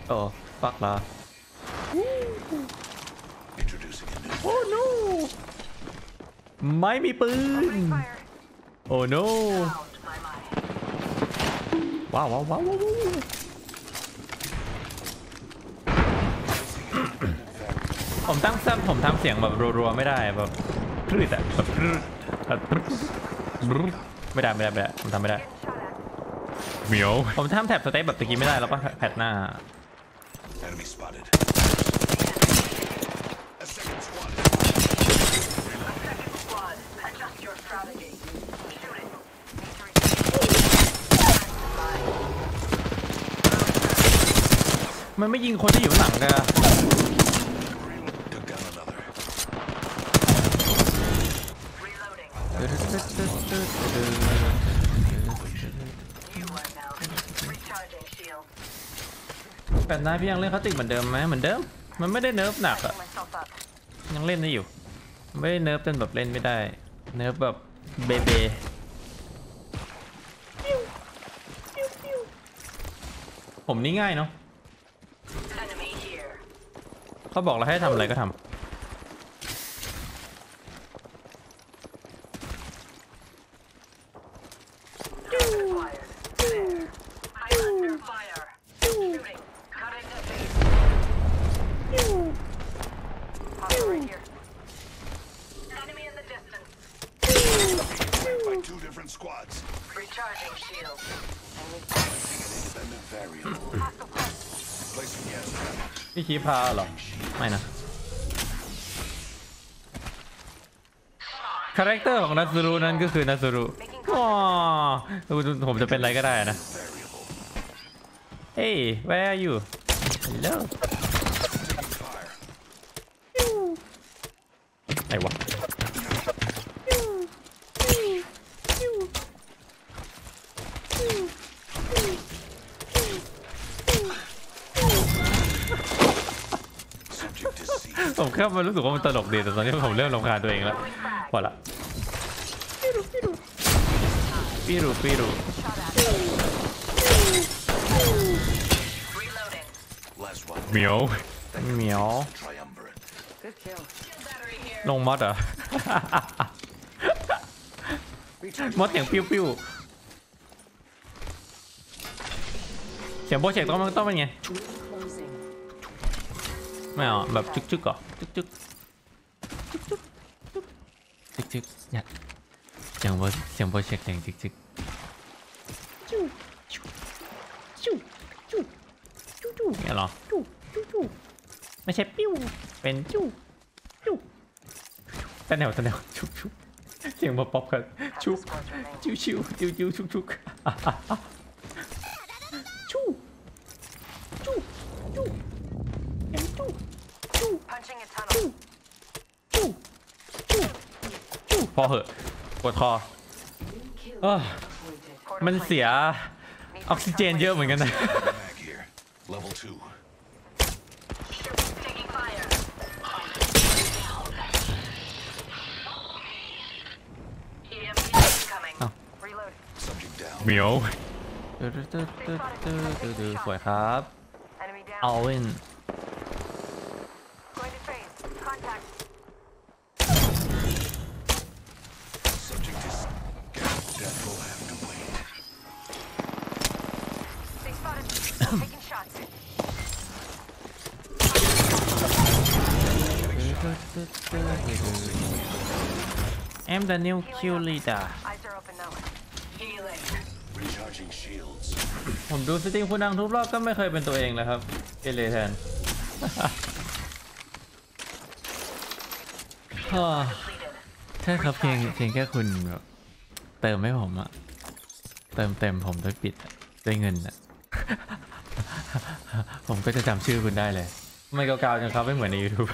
โอ้ฟักละโอ้ no ไม่มีปืนโอ้ no ว้าวว้าวว้าวผมตั้งซ้ำผมทำเสียงแบบรัวๆไม่ได้แบบพลื้ดอะแบบไม่ได้ผมทำไม่ได้เหมียวผมทำแท็บสเตปแบบตะกี้ไม่ได้แล้วปะแพทหน้ามันไม่ยิงคนที่อยู่ข้างหลังกันแบบนั้นพี่ยังเล่นคลาสสิกเหมือนเดิมไหมเหมือนเดิมมันไม่ได้เนิร์ฟหนักอะยังเล่นได้อยู่ไม่ได้เนิร์ฟจนแบบเล่นไม่ได้เนิร์ฟแบบเบเบผมนี่ง่ายเนาะเขาบอกเราให้ทำอะไรก็ทำพี่คีพาเหรอไม่นะคาแรคเตอร์ของนัทรุนั้นก็คือนัทรุอ๋อผมจะเป็นอะไรก็ได้นะเฮ้ย where are you hello ไหนวะผมแค่มันรู้สึกว่ามันตลกดีแต่ตอนนี้ผมเริ่มรำคาญตัวเองแล้วพอละปีรูเหมียวลงมอดเหรอมอดเสียงปิ้วเสียงโบเชกต้องเป็นไงไม่เอาแบบจึกก่อจึกเนี่ยเสียงโบเชกเสียงจึกเนี่ยหรอไม่ใช่ปิ้วเป็นตะแนวชุบเสียงมาป๊อปกันชุบชิวชุบพอเหอะปวดคอมันเสียออกซิเจนเยอะเหมือนกันนะเหมียวสวยครับเอาเว้นI'm the new kill leader ผมดูสตรีมคุณดังทุกรอบก็ไม่เคยเป็นตัวเองเลยครับเอเลแทนใช่ครับเพียงแค่คุณแบบเติมให้ผมอะเต็มผมด้วยปิดด้วยเงินอะผมก็จะจำชื่อคุณได้เลยไม่เก่าๆจนเขาไม่เหมือนใน YouTube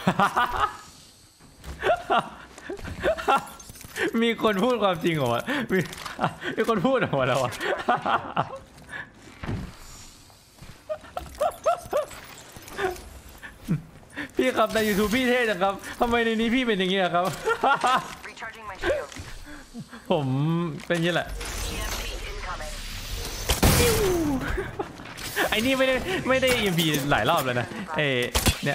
มีคนพูดความจริงออกมามีคนพูดออกมาแล้วอะพี่ครับใน YouTube พี่เท่จังครับทำไมในนี้พี่เป็นอย่างนี้ครับ ผมเป็นอย่างนี้แหละไอ้นี่ไม่ได้ EMP หลายรอบแล้วนะไอ้เนี่ย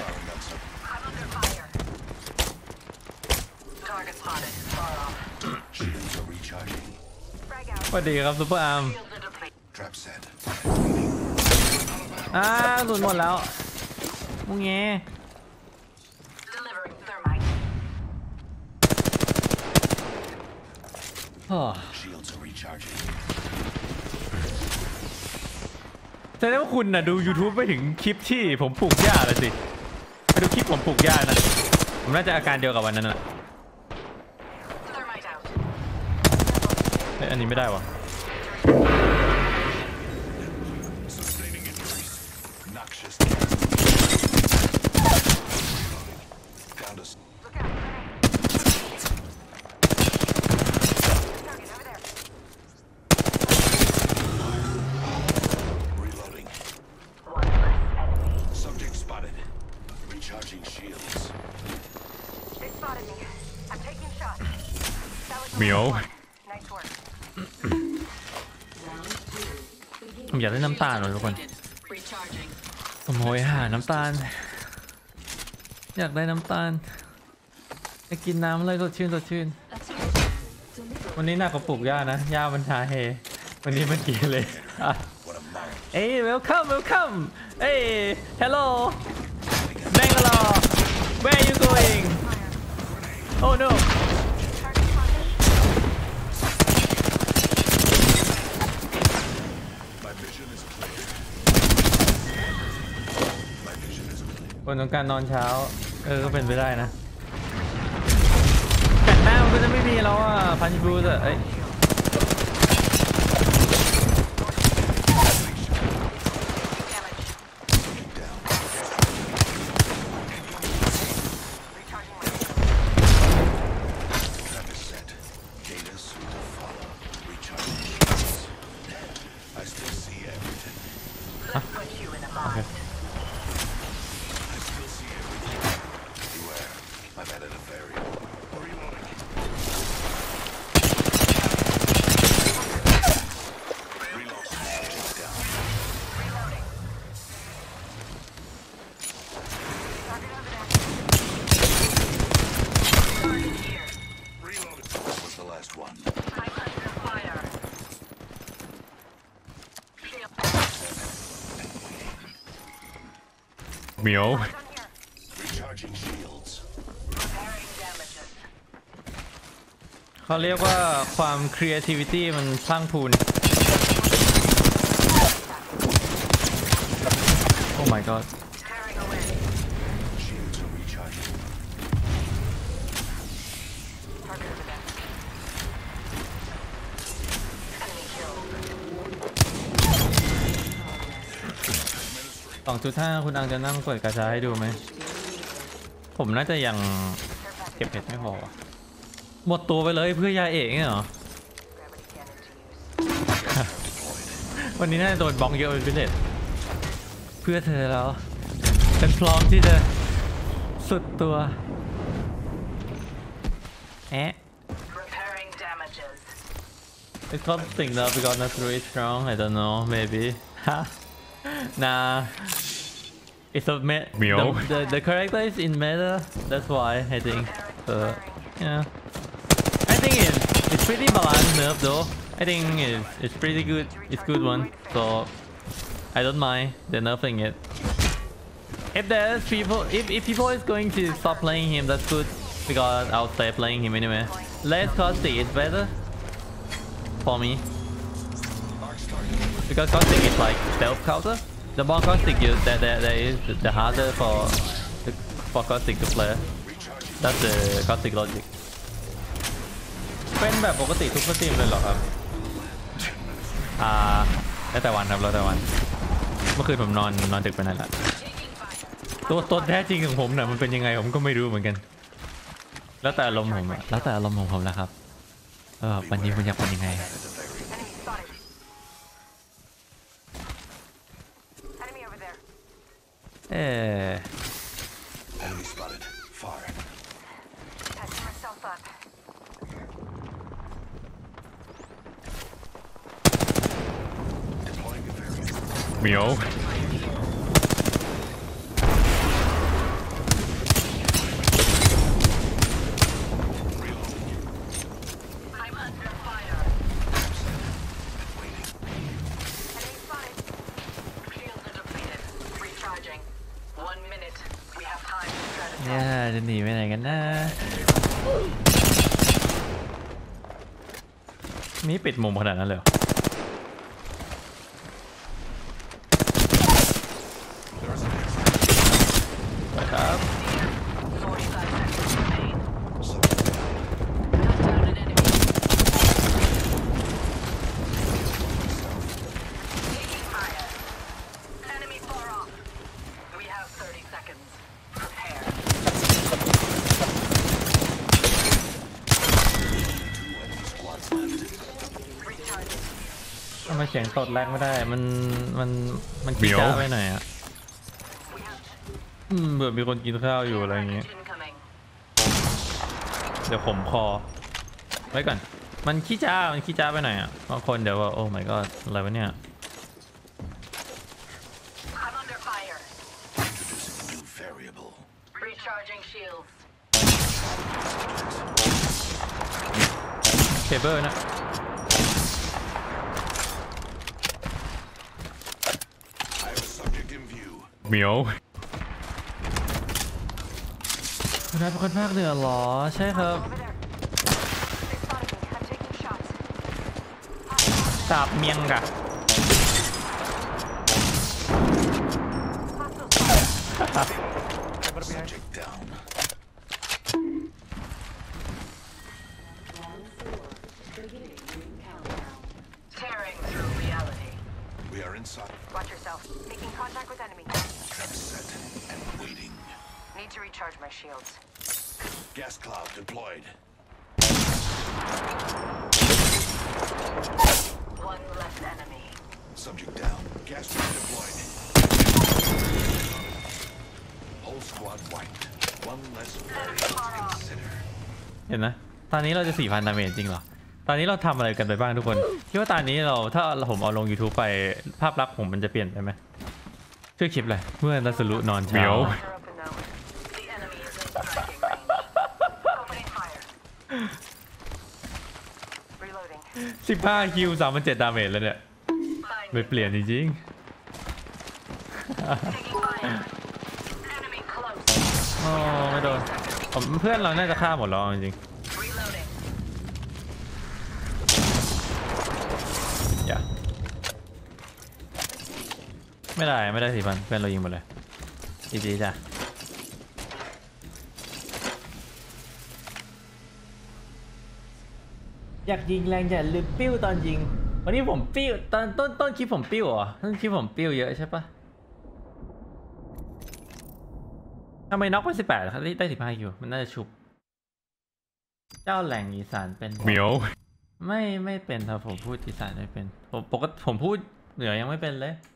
Shields are recharging. สวัสดีครับซุปเปอร์อาร์ม Trap set. สุดหมดแล้วมุ้งเงี้โอ้ Shields are recharging. แสดงว่าคุณน่ะดู YouTube ไปถึงคลิปที่ผมปลูกหญ้าเลยสิไปดูคลิปผมปลูกหญ้านะผมน่าจะอาการเดียวกับวันนั้นแหละเฮ้ยอันนี้ไม่ได้วะ Sustaining injuries. Noxious. Found us. Reloading. Subject spotted. Recharging shields. They spotted me. I'm taking shots. That was เหมียว nice work. ผมอยากได้น้ำตาลหน่อยทุกคน Recharging. ผมโหยหาน้ำตาล อยากได้น้ำตาลไปกินน้ำเลยสดชื่นสดชื่น วันนี้หนักกว่าปลูกหญ้านะหญ้ามันชาเฮวันนี้มันกินเลยอ่ะ What a mount. เอ้ย welcome welcome เอ้ย hello Bangalore where you going oh no My vision is clear. My vision is clear. คนต้องการนอนเช้าก็เป็นไปได้นะแต่หน้ามันก็จะไม่มีแล้วอ่ะพันธุ์บลูส์อ่ะเอ้ย Trap is set. Data soon to follow. Recharging shields. I still see everything. Put you in a bind. I still see everything. Beware. I've added a variable. Reloading. Reload. Just down. Reloaded. That was the last one. I'm under fire. Shield. เหมียว Down here. Recharging shields. Repairing damages. เขาเรียกว่าความ creativity มันพลั่งพรูน oh my god Tearing away. Shields are recharging. Target over there. Enemy killed. 2.5 คุณอังจะนั่งเปิดกระชาให้ดูไหม ผมน่าจะยังเก็บเห็ดไม่พอว่ะหมดตัวไปเลยเพื่อยาเอกเนี่ยเหรอ Gravity cannon to use. วันนี้น่าจะโดนบล็อกเยอะเป็นพิเศษเพื่อเธอแล้วฉันพร้อมที่จะสุดตัวแอะ Repairing damages. It's something that we got not really strong I don't know maybe nah it's a Meow. the character is in meta that's why I think yeah I think it's pretty balanced nerf though I think it's pretty good it's good one so I don't mind the nerfing it if there's people if people is going to stop playing him that's good because I'll stay playing him anyway less caustic is better for me because caustic is like stealth counter the more caustic you there is the harder for caustic to play that's the caustic logic เป็นแบบปกติทุกสตรีมเลยเหรอครับแล้วแต่วันครับแล้วแต่วันเมื่อคืนผมนอนดึกไปนั่นแหละตัวแท้จริงของผมเนี่ยมันเป็นยังไงผมก็ไม่รู้เหมือนกันแล้วแต่อารมณ์ผมอะแล้วแต่อารมณ์ของผมแล้วครับวันนี้คุณอยากเป็นยังไง Enemy spotted. Enemy over there. เอ๊ะ Enemy spotted. Far. Patching myself up. Deploying a variable. เหมียว I'm under fire. Enemy spotted. Shields are depleted. Recharging. 1 minute. We have time to strategize. เนี่ยจะหนีไปไหนกันนะนี่ปิดมุมขนาดนั้นเลยเหรอ ครับ 45 seconds remain. Cut down an enemy. Taking fire. Enemy far off. We have 30 seconds. Prepare. ทำไมเสียงตดแรงไม่ได้มันขี้จ้าไปหน่อยอ่ะเบื่อมีคนกินข้าวอยู่อะไรอย่างเงี้ย Incoming. เดี๋ยวผมคอไว้ก่อนมันขี้จ้าไปหน่อยอ่ะบางคนเดี๋ยวว่าโอ้ my god อะไรวะเนี่ย I'm under fire. Introducing new variable. Recharging shields. เคเบิลนะ I have a subject in view. เหมียวคุณนายเป็นคนภาคเหนือเหรอใช่ครับ Over there. They spotted me. I'm taking shots. สาบเมียงกะ Hostile spotted. Subject down. Tearing through reality. We are inside. Watch yourself. Making contact with enemy. Trap set and waiting. Need to recharge my shields. Gas cloud deployed. One less enemy. Subject down. Gas trap deployed. Whole squad wiped. One less variable to consider. เห็นนะตอนนี้เราจะ 4,000 ดาเมจจริงเหรอตอนนี้เราทำอะไรกันไปบ้างทุกคนคิดว่าตอนนี้เราถ้าผมเอาลง YouTube ไปภาพลักษณ์ผมมันจะเปลี่ยนไปไหมชื่อคลิปอะไรเมื่อรัสรุนอนเช้า Eyes are open though. The enemy is in striking range. Opening fire. Reloading. 15 คิว 3,700 ดาเมจแล้วเนี่ย Find ไม่ me. เปลี่ยนจริง Taking fire. Enemy close. ๆอ๋อไม่โดนผมเพื่อนเราน่าจะฆ่าหมดแล้วจริง Reloading. ๆอย่าไม่ได้4,000เพื่อนเรายิงหมดเลยจีจ้ะอยากยิงแรงอย่าลืมปิ้วตอนยิงวันนี้ผมปิ้วตอนต้นคลิปผมปิ้วเหรอต้นคลิปผมปิ้วเยอะใช่ปะทำไมน็อกไป18ครับได้15คิวมันน่าจะชุบเจ้าแหล่งอีสานเป็นเหมียวไม่เป็นครับผมพูดอีสานไม่เป็นผมพูดเหนือยังไม่เป็นเลย